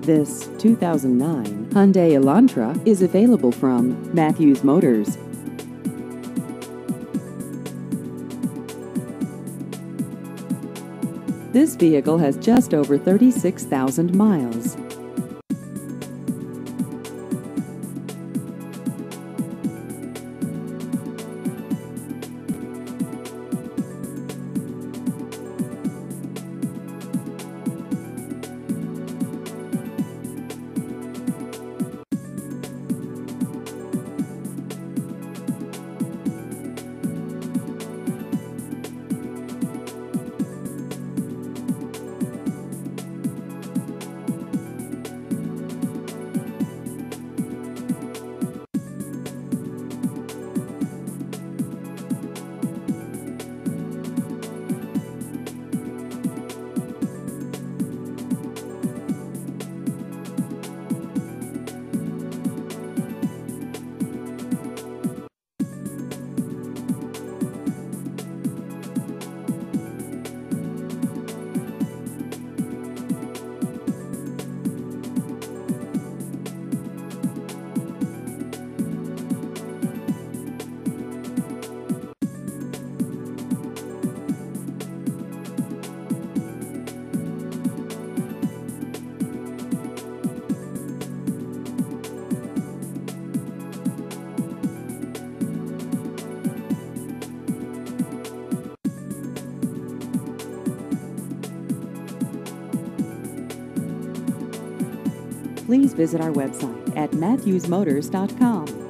This 2009 Hyundai Elantra is available from Matthews Motors. This vehicle has just over 36,000 miles. Please visit our website at matthewsmotors.com.